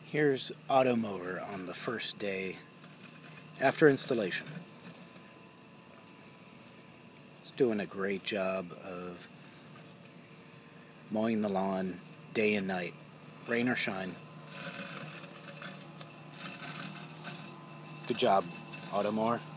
Here's Automower on the first day after installation. It's doing a great job of mowing the lawn day and night, rain or shine. Good job, Automower.